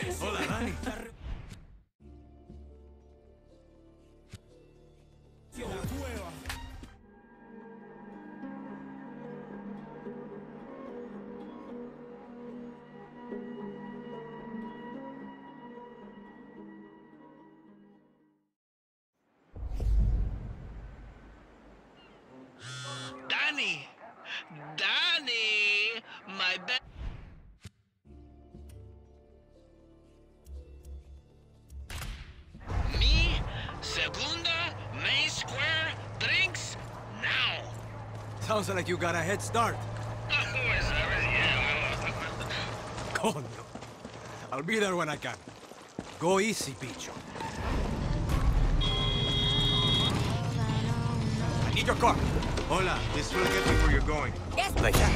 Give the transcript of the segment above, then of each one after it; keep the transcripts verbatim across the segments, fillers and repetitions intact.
Hola, Dani. Danny! Danny! My best. Me, Segunda, Main Square, drinks, now! Sounds like you got a head start. Coño. I'll be there when I can. Go easy, bicho. I need your car. Hola, this will get me where you're going. Yes. Like that.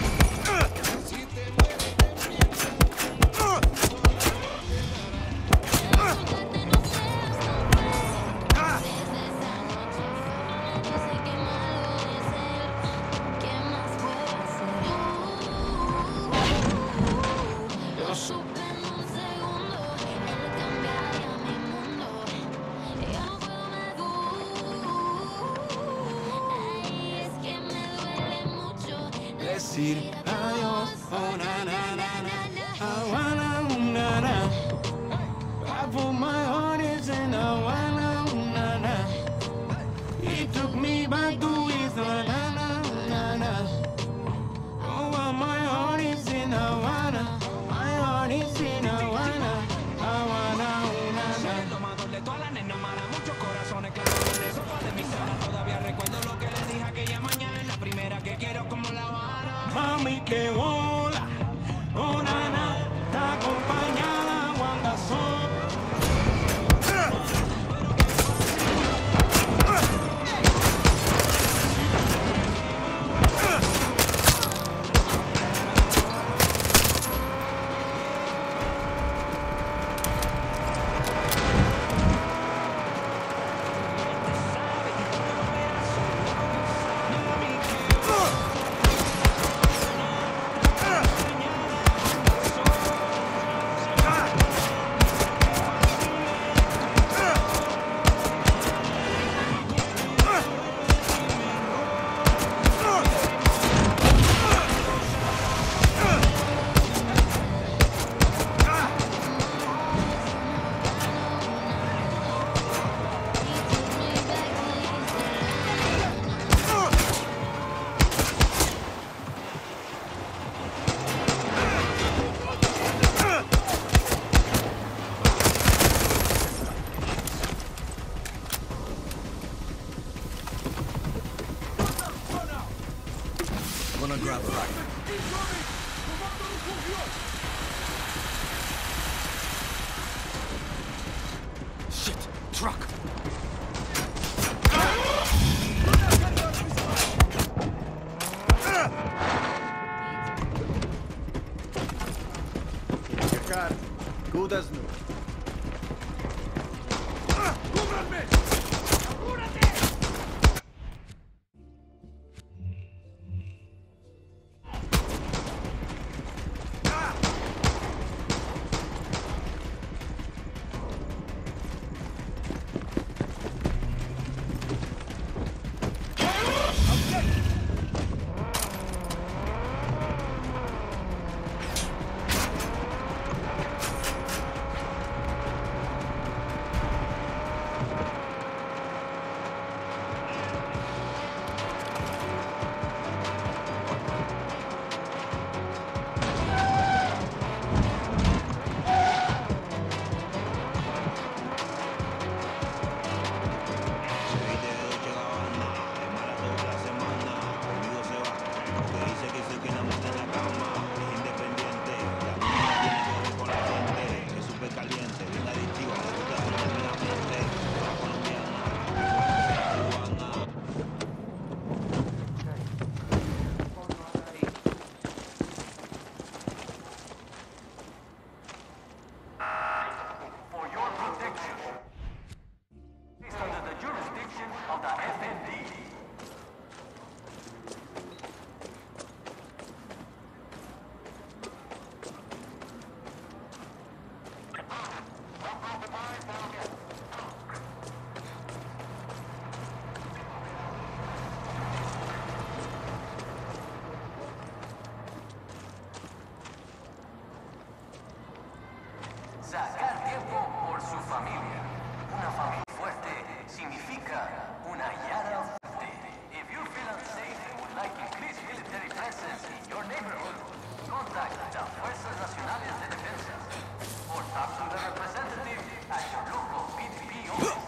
Decir adiós, oh na na na na, Havana, ooh, na na. I put my heart is in Havana, ooh, na na. He took me back to his na na na na. Oh, well, my heart is in Havana, my heart is in Havana, Havana, ooh, na na. Tomador de todas las nenas malas, muchos corazones clavados en el sofá de mi sala. Todavía recuerdo lo que le dije aquella mañana, la primera que quiero como la Habana. Mami, que bola, oh nana, está acompañada cuando son. Gonna grab a ride. Shit! Truck! Checar. Good new. Sacar tiempo por su familia. Una familia fuerte significa una yara fuerte. If you feel unsafe and would like increased military presence in your neighborhood, contact the Fuerzas Nacionales de Defensa or talk to the representative at your local P D P office.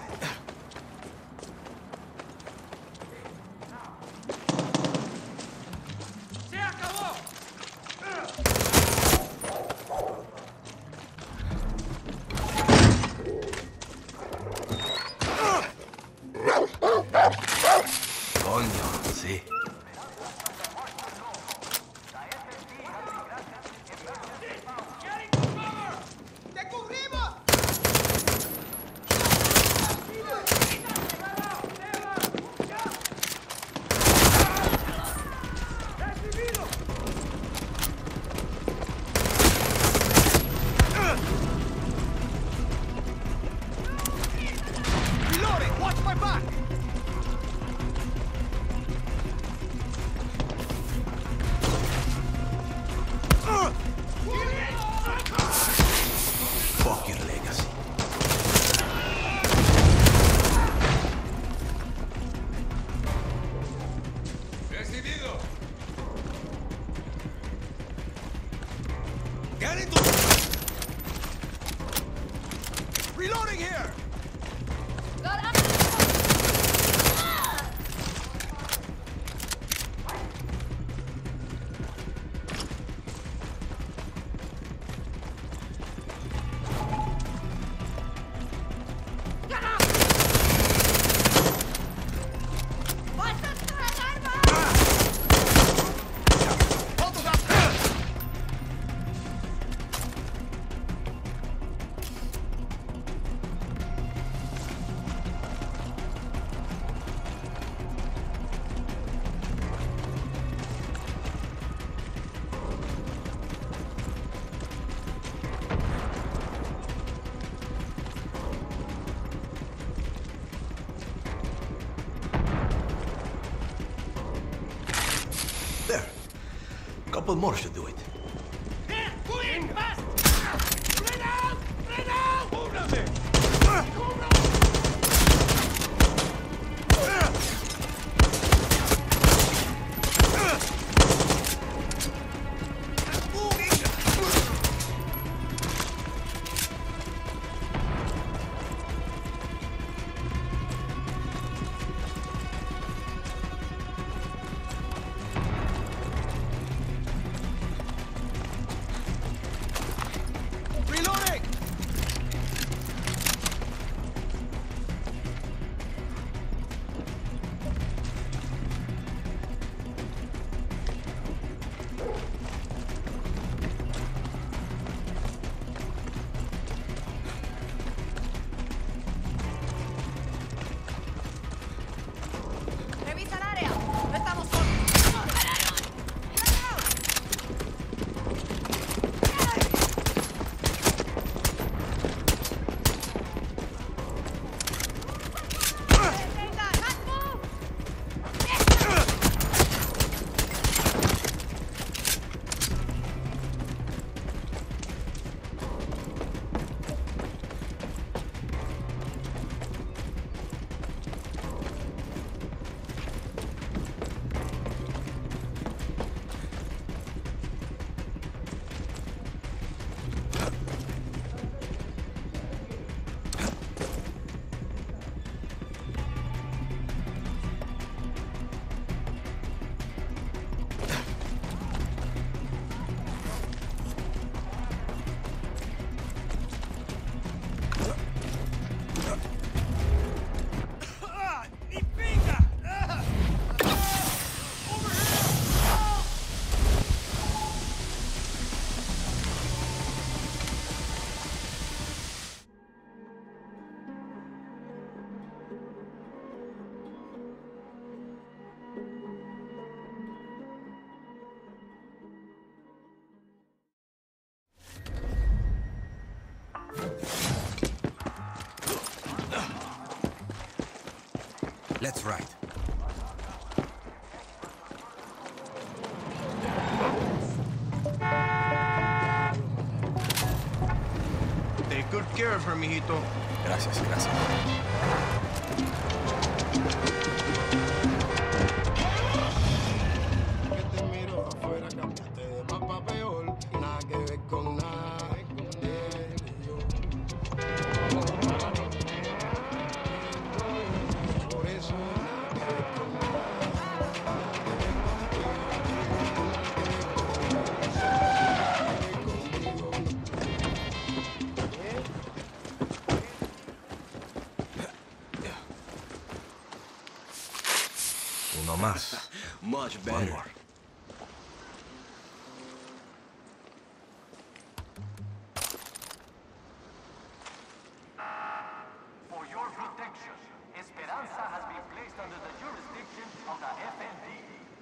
Coño, sí. Reloading! Watch my back! Fuck your legacy. Recibido. Get into... Reloading here! There. A couple more should do it. Let's ride. Take good care of her, mijito. Gracias, gracias. Que te miro afuera, cambiaste de más pa' peor. Nada que ver con nada. Por eso nada que ver con Uno más. Much One better. more. For your protection, Esperanza has been placed under the jurisdiction of the F N D.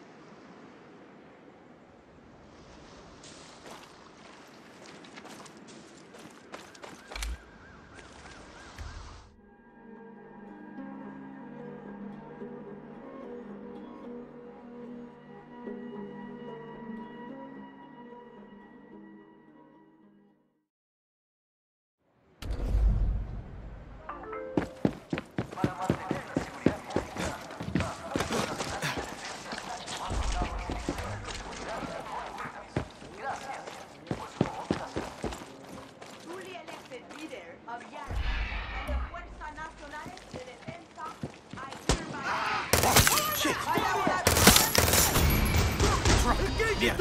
Duly elected leader of Yara and the Fuerzas Nacionales de Defensa, I hereby... Shit! Yeah.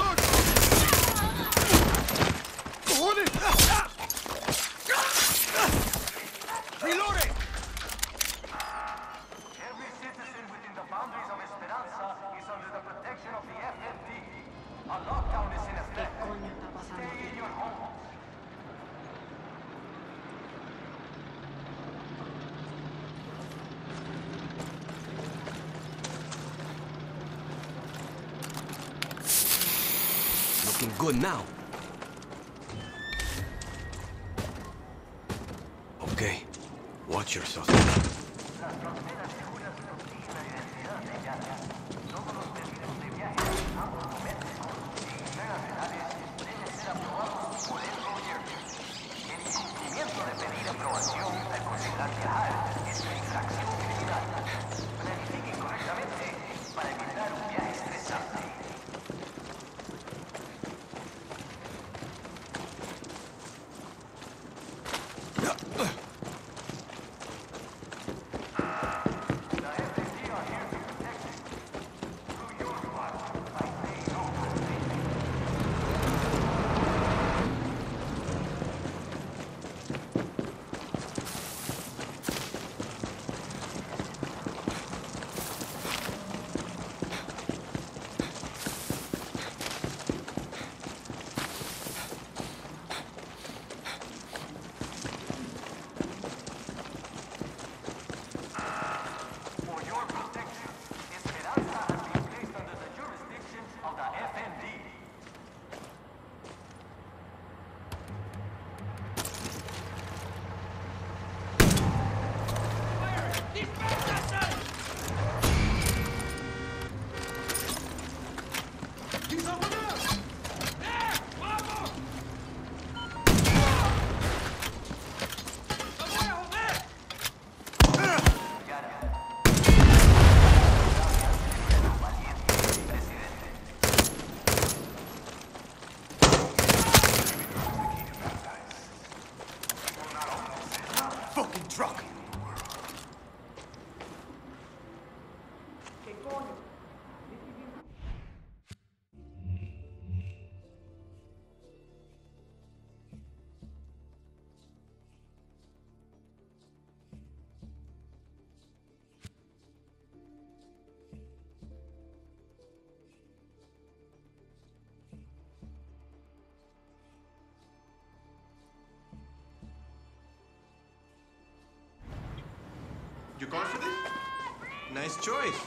Reloading! Every citizen within the boundaries of Esperanza is under the protection of the F N D. A lockdown is in effect. Stay in your homes. Looking good now. Okay, watch yourself. For your protection, Esperanza has been placed under the jurisdiction of the F N D. Fucking truck! You confident? Nice choice.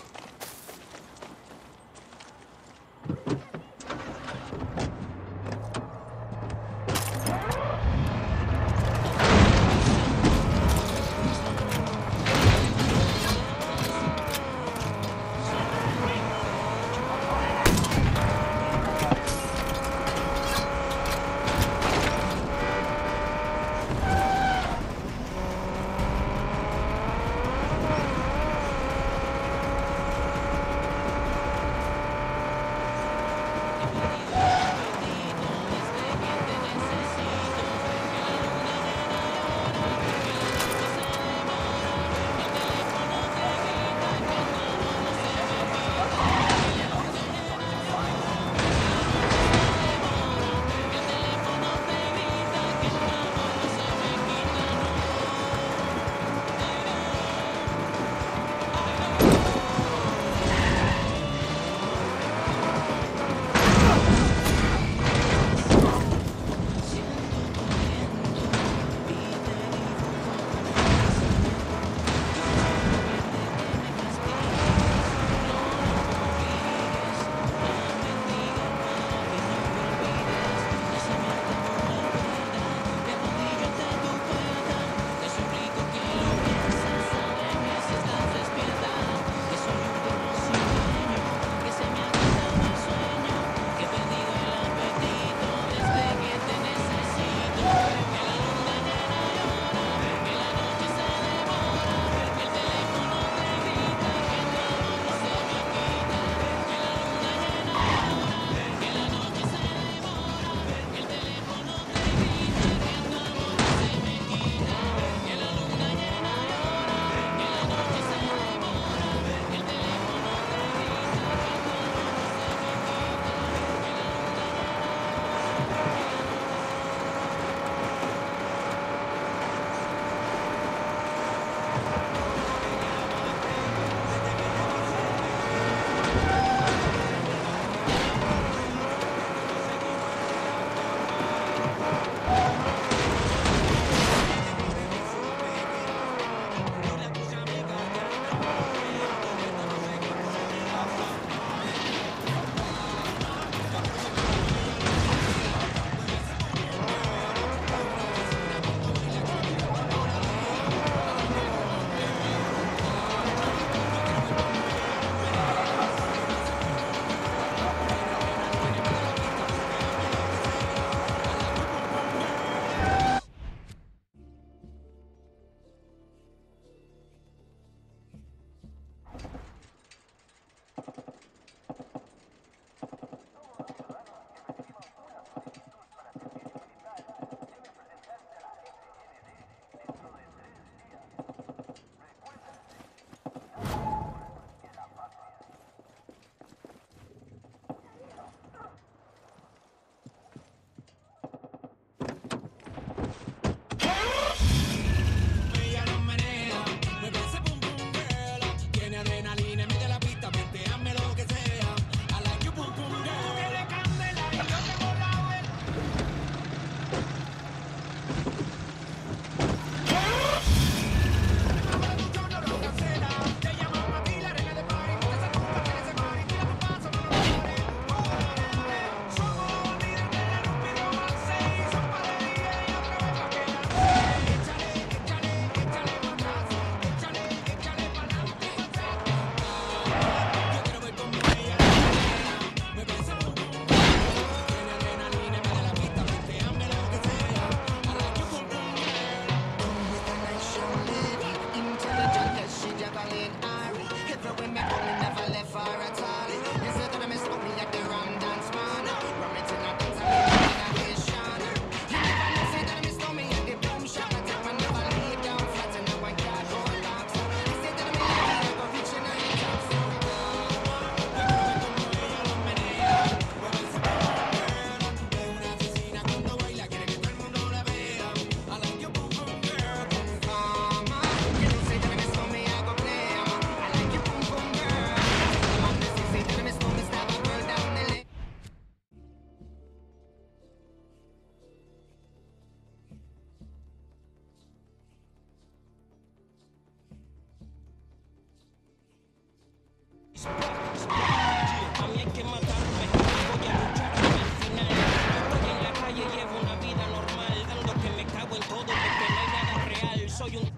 soy un...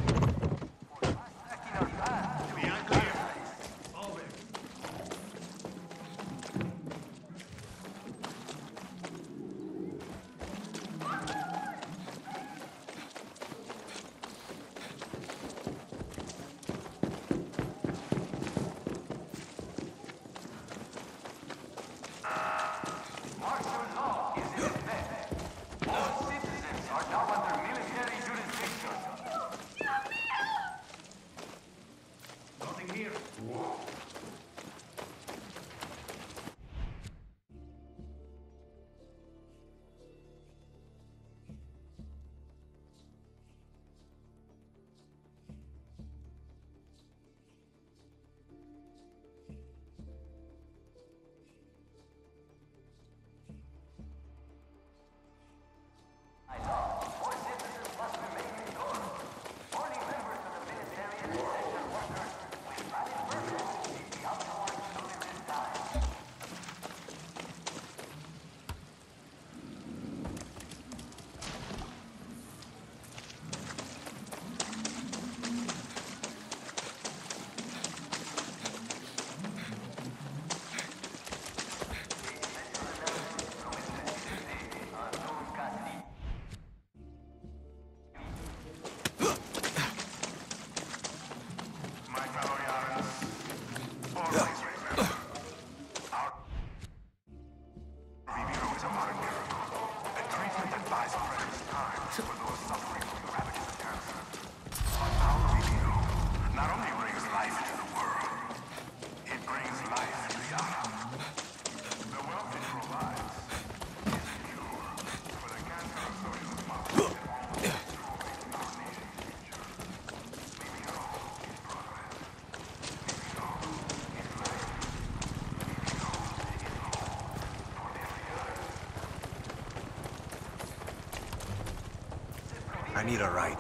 I need a ride.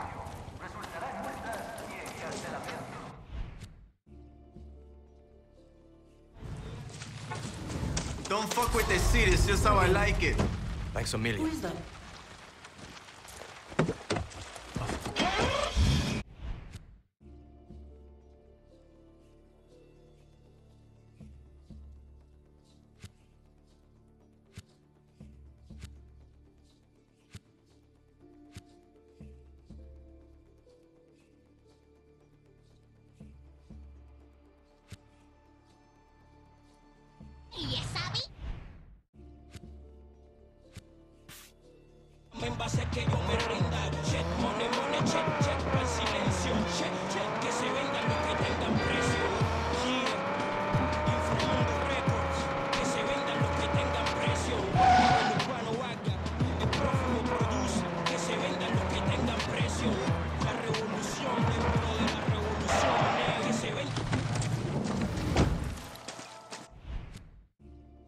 Don't fuck with the seat, it's just how I like it. Thanks a million. Who is that? En base a que yo me rinda, check, money, money, check, check, al silencio, check, check, que se vendan los que tengan precio. Yeah, Inframundo Records, que se vendan los que tengan precio. El urbano haga, el prófugo produce, que se vendan los que tengan precio. La revolución dentro de la revolución, eh, que se vendan.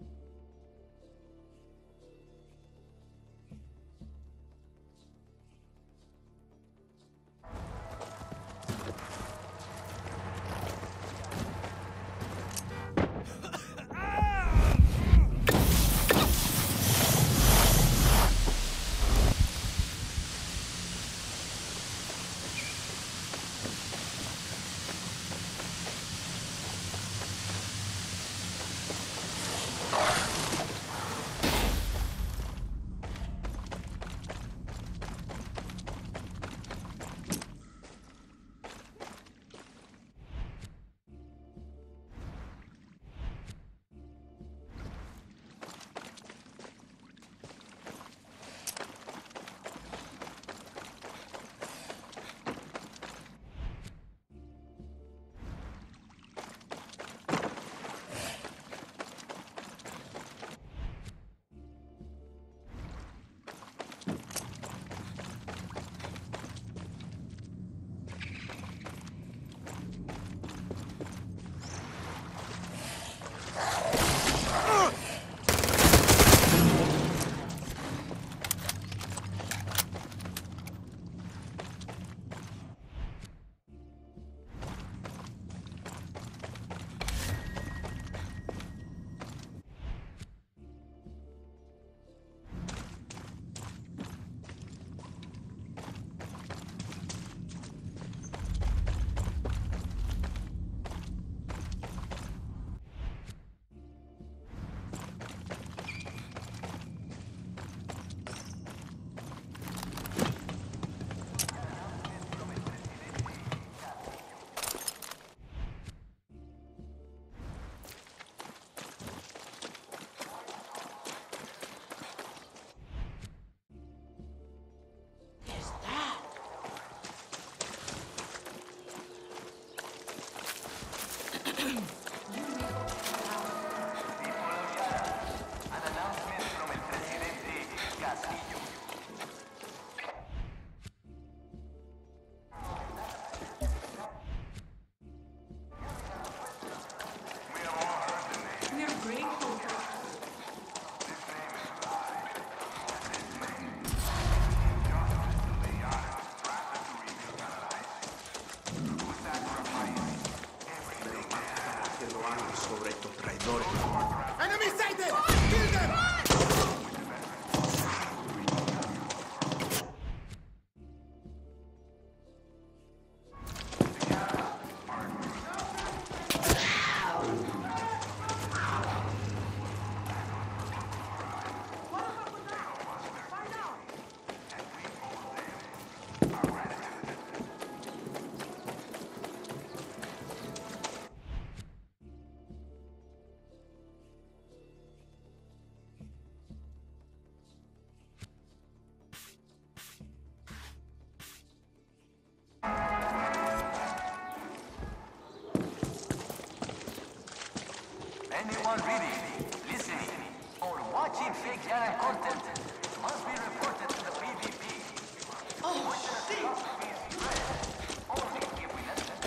Anyone reading, listening, or watching fake Yaran content must be reported to the P V P. Oh, shit! Only if we let them.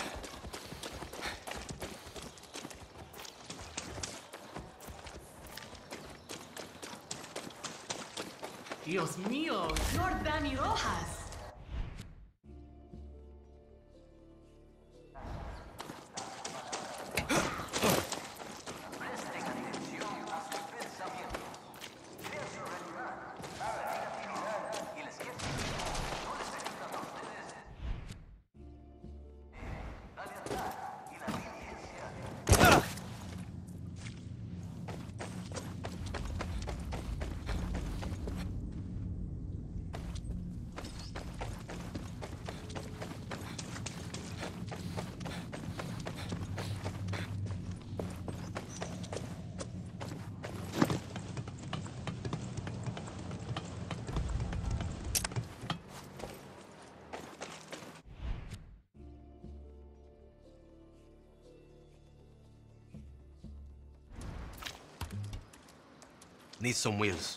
Dios mío, Lord Danny Rojas. Need some wheels.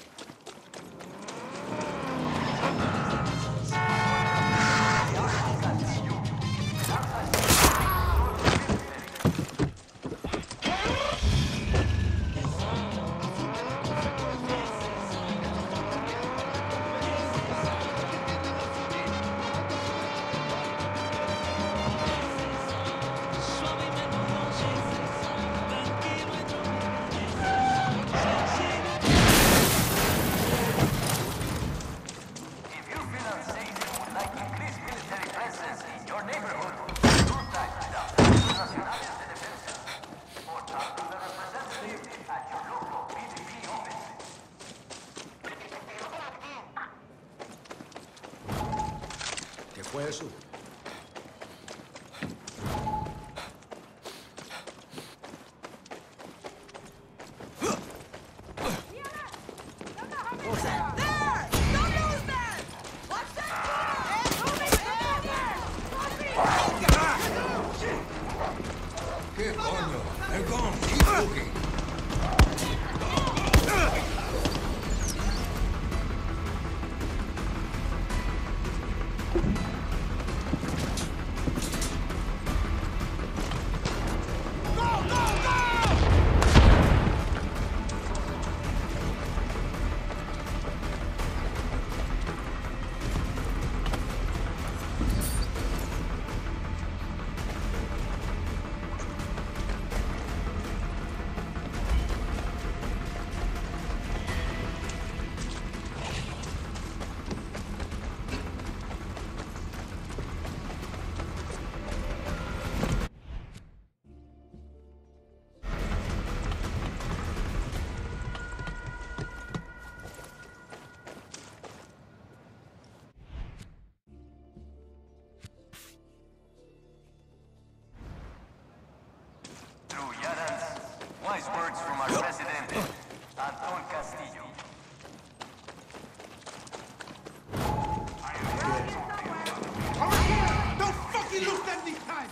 ¿Qué fue eso? ¿Qué coño? They're gone. Keep looking. Wise words from our president, Anton Castillo. Don't fucking look at these guys!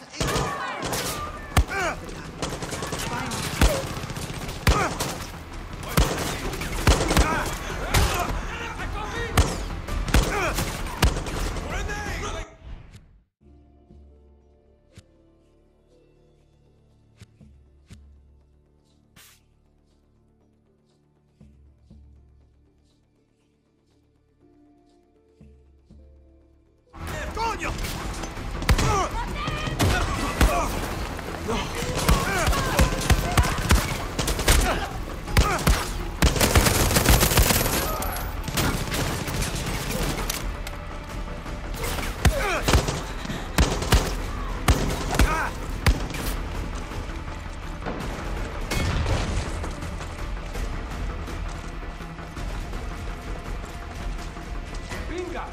¡Coño! ¡Venga!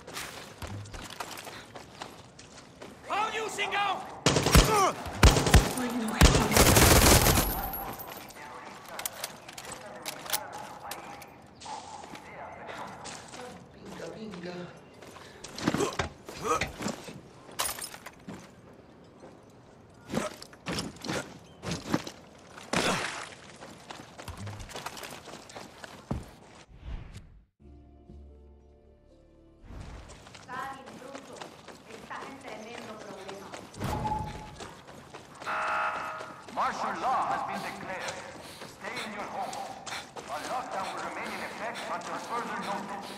All you single! Martial law has been declared. Stay in your home. A lockdown will remain in effect until further notice.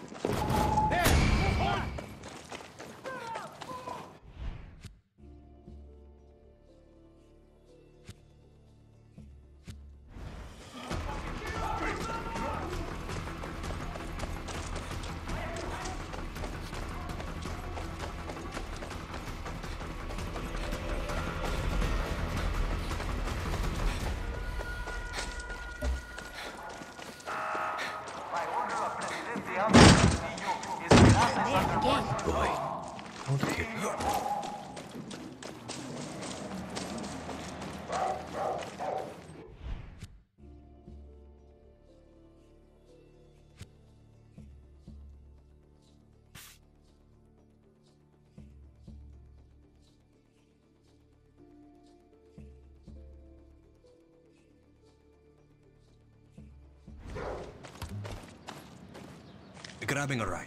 Grabbing a ride.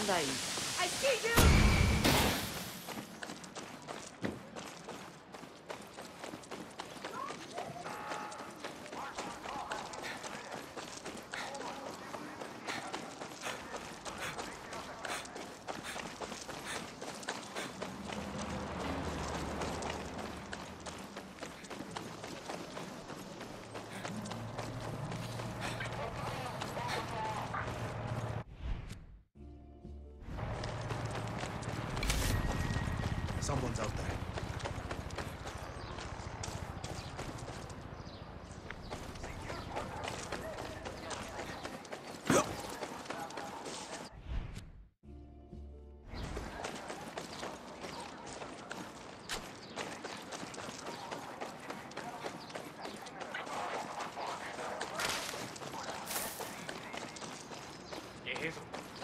pasando ahí? I see you! Someone's out there. ¿Qué es eso?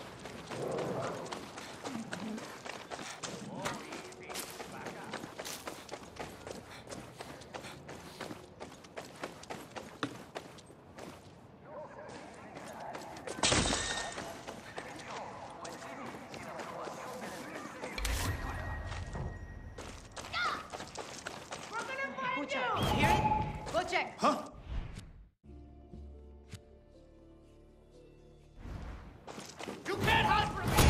Escucha, you hear it? Go check. Huh? You can't hide from me!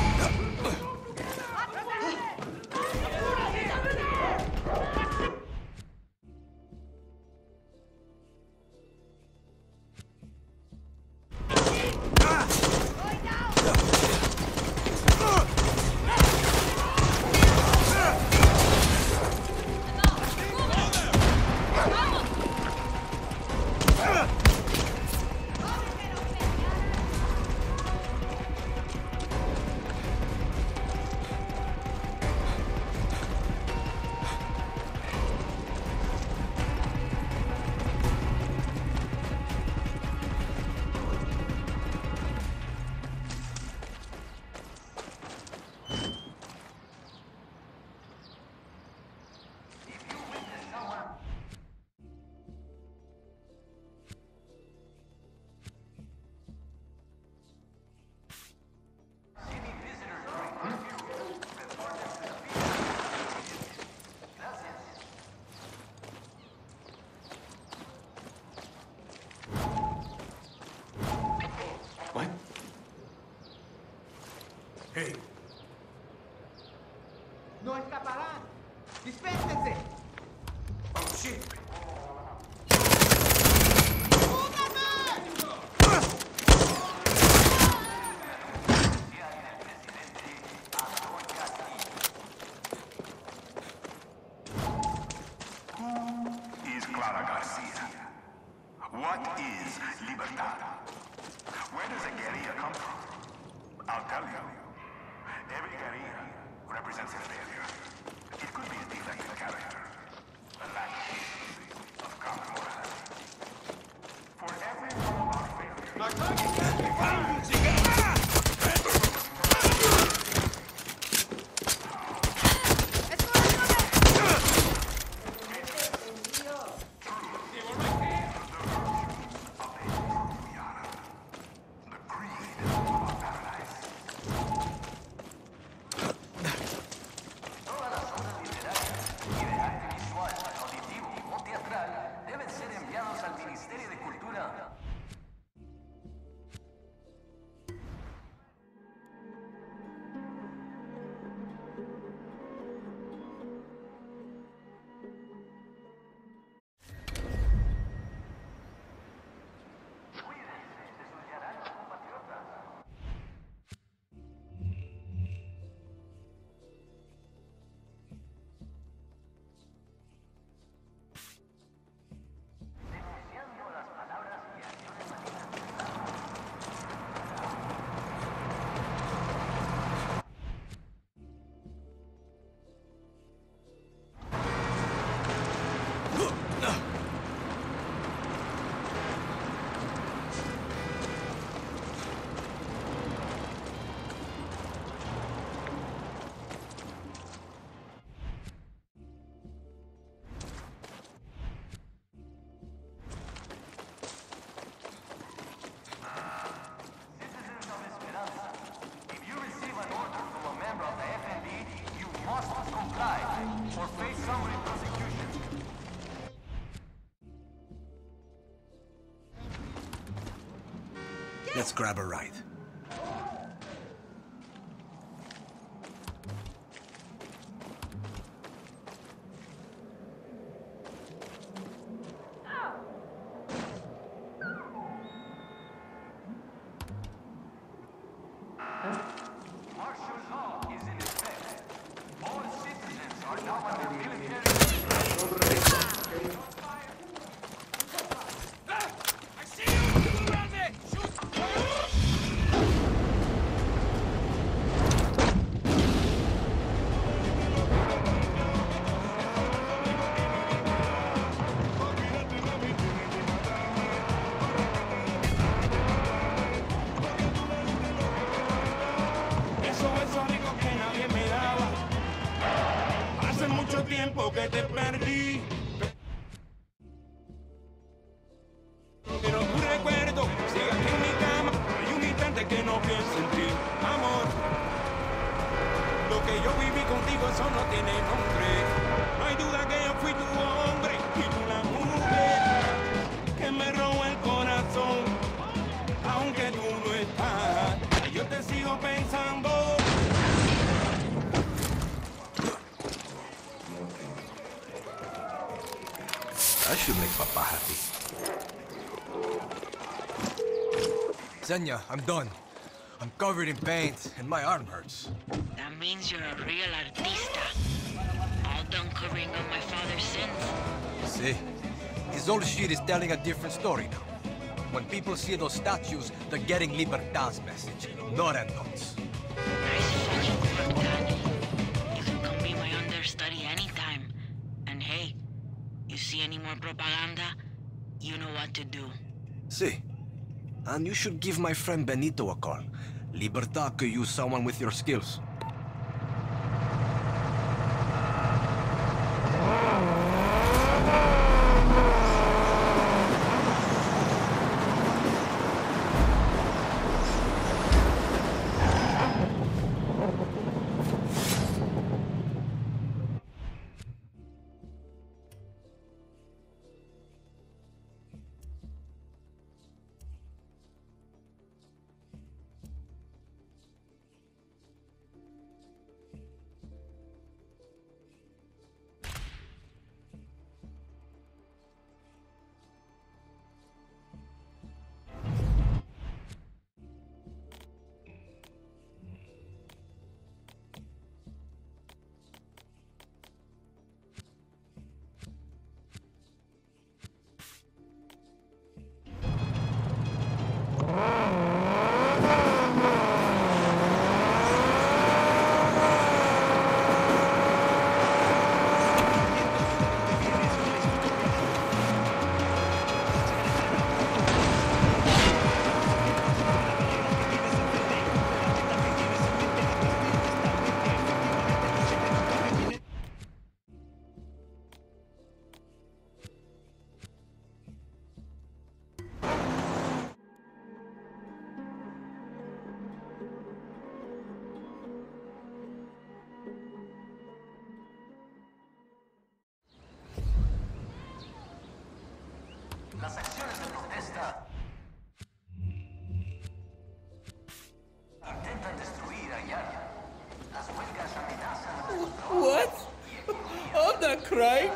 What? Hey, No escaparán. Dispénsense. oh shit. Is Clara Garcia. What is libertad? Where does a guerrilla come from? I'll tell you. Every guerrilla represents a failure. It could be a defect of character, a lack of decency, of common morality. For every one of our failures, the creed of our paradise. Todas las obras literarias y de arte visual, auditivo o teatral deben ser enviados al Ministerio de Cultura. Citizens of Esperanza, if you receive an order Let's grab a ride. Martial law is in effect. All citizens are now under military. I see you! Around there! Shoot! Eso es único que nadie me daba. Hace mucho tiempo que te perdí. Pero tu recuerdo sigue aquí en mi cama. Hay un instante que no pienso en ti, amor. Lo que yo viví contigo, eso no tiene nombre. No hay duda que yo fui tu hombre y tú la mujer que me robó el corazón. Aunque tú no estás, yo te sigo pensando. That should make Papa happy. Senya, I'm done. I'm covered in paint, and my arm hurts. That means you're a real artista. All done covering up my father's sins. See? His old shit is telling a different story now. When people see those statues, they're getting Libertad's message, not Anton's. Nice fucking work, Danny. You can come be my understudy anytime. And hey, you see any more propaganda, you know what to do. See? And you should give my friend Benito a call. Libertad could use someone with your skills. Las acciones de protesta intentan destruir a Yara. Las huelgas amenazan. What? I'm not crying.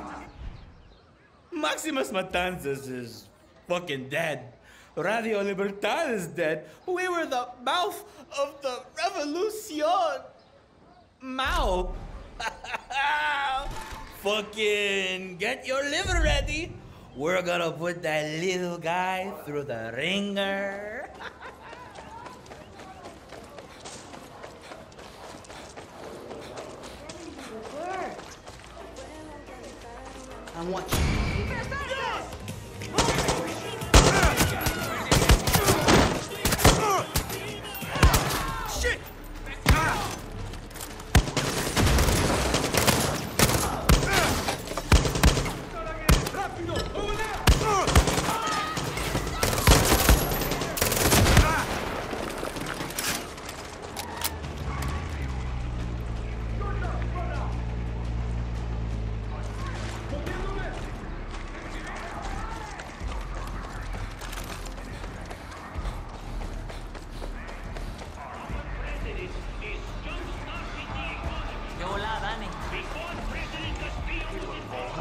Maximus Matanzas is fucking dead. Radio Libertad is dead. We were the mouth of the revolution. Mao. Fucking get your liver ready. We're gonna put that little guy through the ringer. I'm watching. Shit!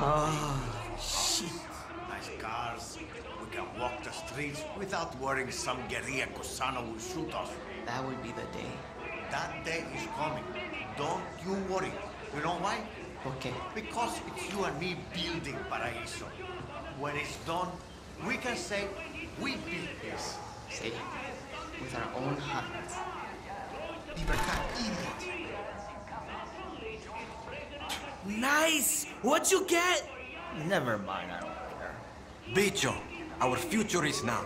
Ah, shit. Nice cars. We can walk the streets without worrying some guerrilla Cusano will shoot us. That would be the day. That day is coming. Don't you worry. You know why? Okay. Because it's you and me building Paraíso. When it's done, we can say we built this. See? With our own hands. Libertad, idiot. Nice! What'd you get? Never mind, I don't care. Bicho, our future is now.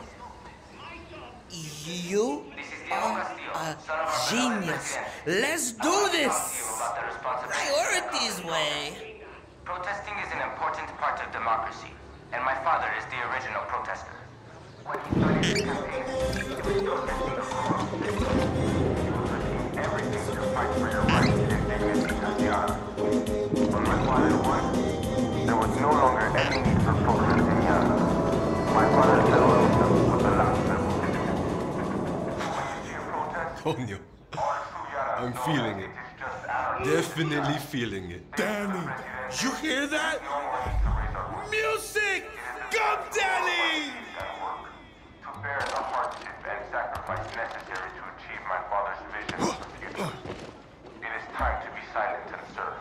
You are a genius. Let's do this! Priorities way. Protesting is an important part of democracy, and my father is the original protester. When he started his campaign, he was protesting the corrupt system. He was risking everything to fight for your rights and dignity as young. When my father won, there was no longer any need for protesting young. My father's revolution was the last revolution. When you see a protest, Coño, all I'm feeling it. Definitely feeling it. Danny, you hear that? Music! Come, Danny! To bear the hardship and sacrifice necessary to achieve my father's vision of the future. It is time to be silent and serve.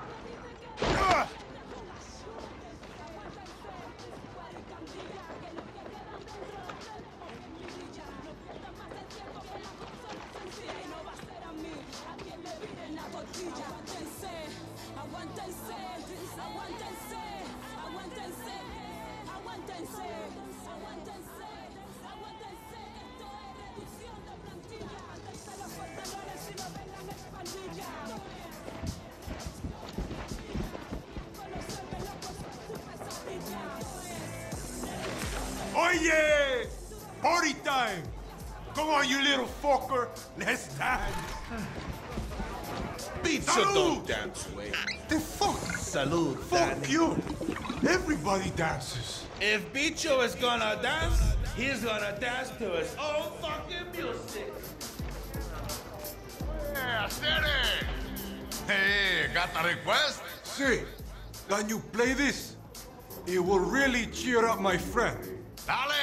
Oye! Party time! Come on, you little fucker! Let's dance! Pizza don't dance way. The fuck? Salud, Fuck Danny. you! Everybody dances. If Bicho is gonna dance, he's gonna dance to his own fucking music. Yeah, steady! Hey, got a request? See, can you play this? It will really cheer up my friend. Dale!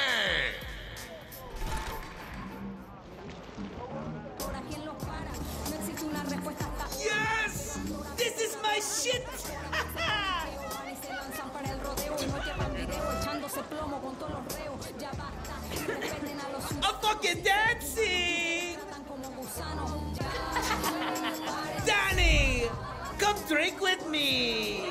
Yes! This is my shit! I'm fucking dancing! Danny! Come drink with me!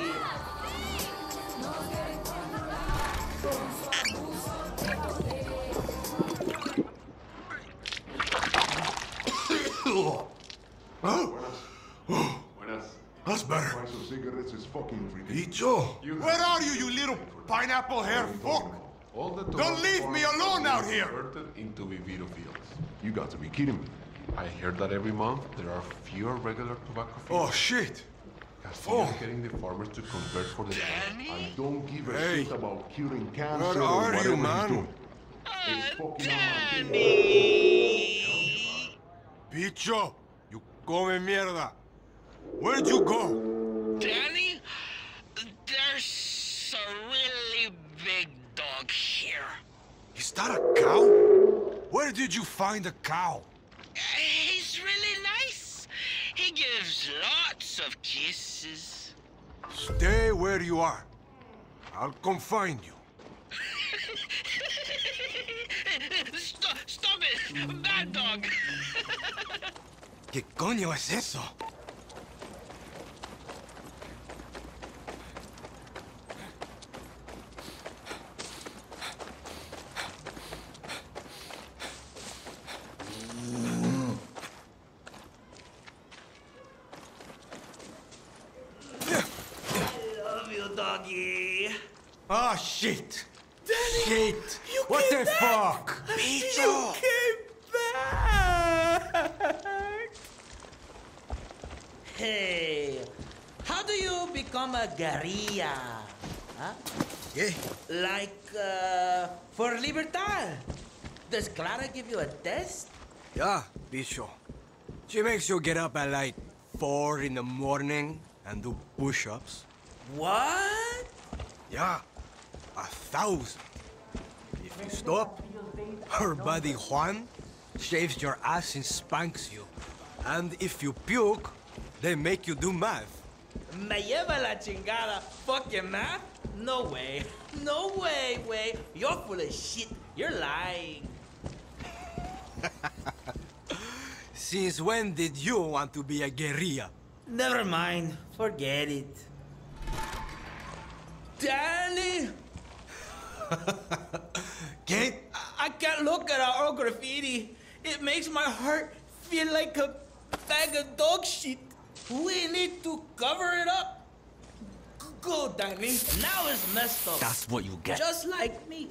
Huh? Buenas. That's better. Price of cigarettes is fucking ridiculous. Bicho! Where are you, you little pineapple hair fuck? All the Don't leave me alone out here! converted into Viviro fields. You got to be kidding me. I heard that every month there are fewer regular tobacco fields. Oh, shit. Castilla Oh. is getting the farmers to convert for the I don't give a Hey. shit about curing cancer Where or are whatever you, he's man? doing. It's fucking on my Bicho, you come mierda. Where'd you go? Danny, there's a really big dog here. Is that a cow? Where did you find a cow? He's really nice. He gives lots of kisses. Stay where you are. I'll come find you. Stop, stop it! Bad dog! ¿Qué coño es eso? Love you, doggy. Ah, shit. Danny, Shit. you What came the back. fuck? You came back. Hey, how do you become a guerrilla? Huh? Yeah. Like, uh, for Libertad. Does Clara give you a test? Yeah, Bicho. She makes you get up at like four in the morning and do push-ups. What? Yeah, Yeah, a thousand. If you stop, her buddy Juan shaves your ass and spanks you. And if you puke, they make you do math. Me lleva la chingada. Fucking math? No way. No way, way. You're full of shit. You're lying. Since when did you want to be a guerrilla? Never mind. Forget it. Danny! ¿Qué? I can't look at our old graffiti. It makes my heart feel like a bag of dog shit. We need to cover it up. Go, Danny. Now it's messed up. That's what you get. Just like me.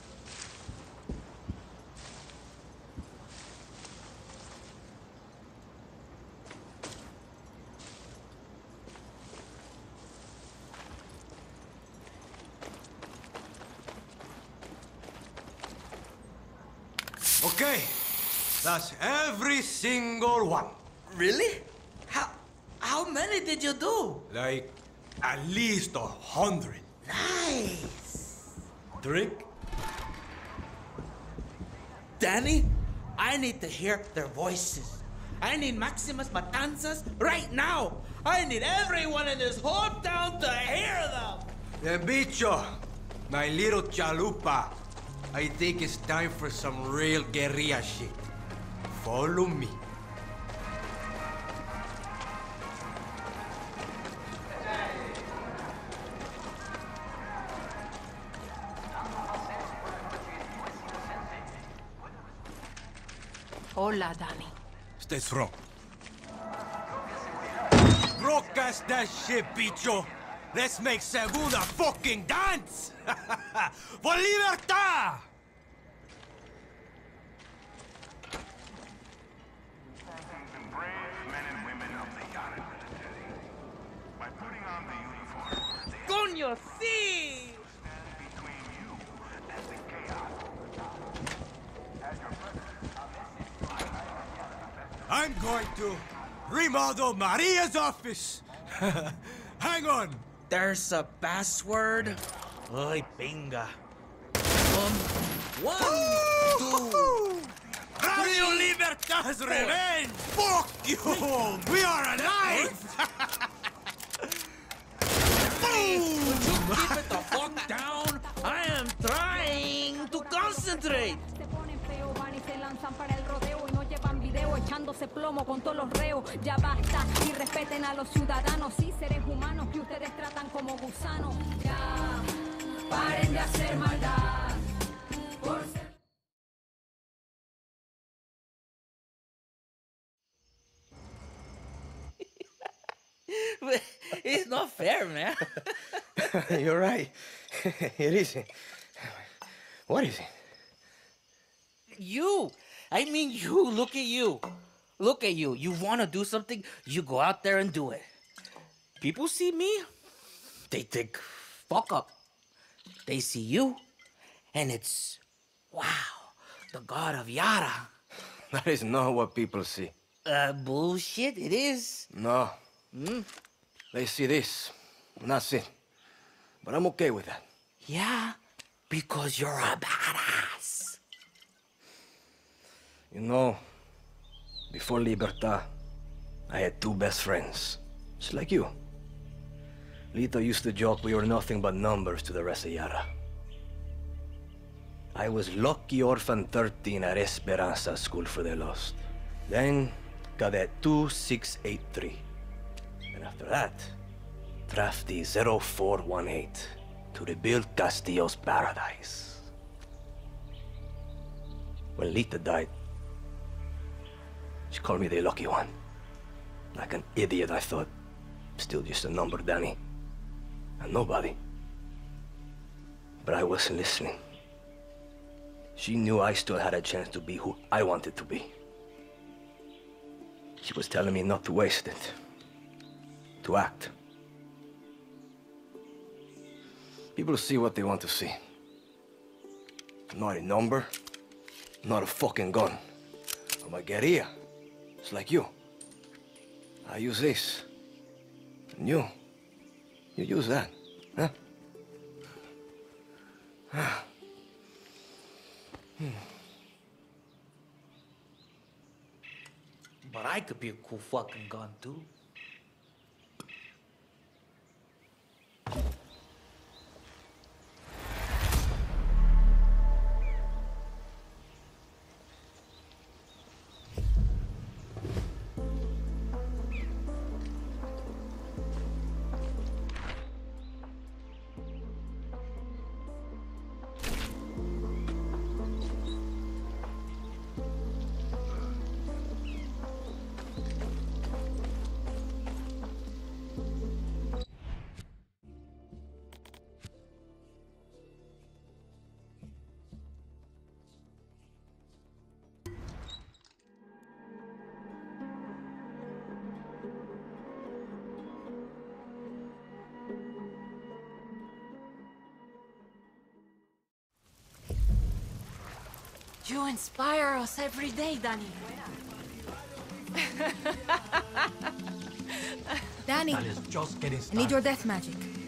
Okay, that's every single one. Really? How how many did you do? Like, at least a hundred. Nice. Drink? Danny, I need to hear their voices. I need Maximus Matanzas right now. I need everyone in this whole town to hear them. Yeah, bicho, my little chalupa. I think it's time for some real guerrilla shit. Follow me. Hola, Danny. Stay strong. Broadcast that shit, bicho. Let's make Segunda fucking dance! For libertad! Brave men and women of the Yara military. By putting on the uniform, they Coño, sí! stand between you and the chaos. As your president, I'm going to remodel Maria's office. Hang on. There's a password. Ay, pinga. Um, one, two, Radio Libertad's revenge! Fuck you! We are alive! Would you keep it the fuck down? I am trying to concentrate. Echándose plomo con todos los reos, ya basta y respeten a los ciudadanos, sí, seres humanos que ustedes tratan como gusanos. Ya, paren de hacer maldad. Por ser... It's not fair, man. You're right. It isn't. What is it? You. I mean you. Look at you. Look at you. You want to do something, you go out there and do it. People see me, they think, fuck up. They see you, and it's, wow, the god of Yara. That is not what people see. Uh, bullshit, it is. No. Mm. They see this, and that's it. But I'm okay with that. Yeah, because you're a badass. You know, before Libertad, I had two best friends, just like you. Lito used to joke we were nothing but numbers to the rest of Yara. I was lucky orphan thirteen at Esperanza School for the Lost. Then, Cadet two six eight three. And after that, Drafty zero four one eight to rebuild Castillo's paradise. When Lita died, she called me the lucky one. Like an idiot, I thought. Still just a number, Danny. And nobody. But I wasn't listening. She knew I still had a chance to be who I wanted to be. She was telling me not to waste it. To act. People see what they want to see. Not a number, not a fucking gun. I'm a guerrilla. It's like you. I use this. And you, you use that, huh? But I could be a cool fucking gun too. You inspire us every day, Danny. Danny, That is just getting I started. need your death magic.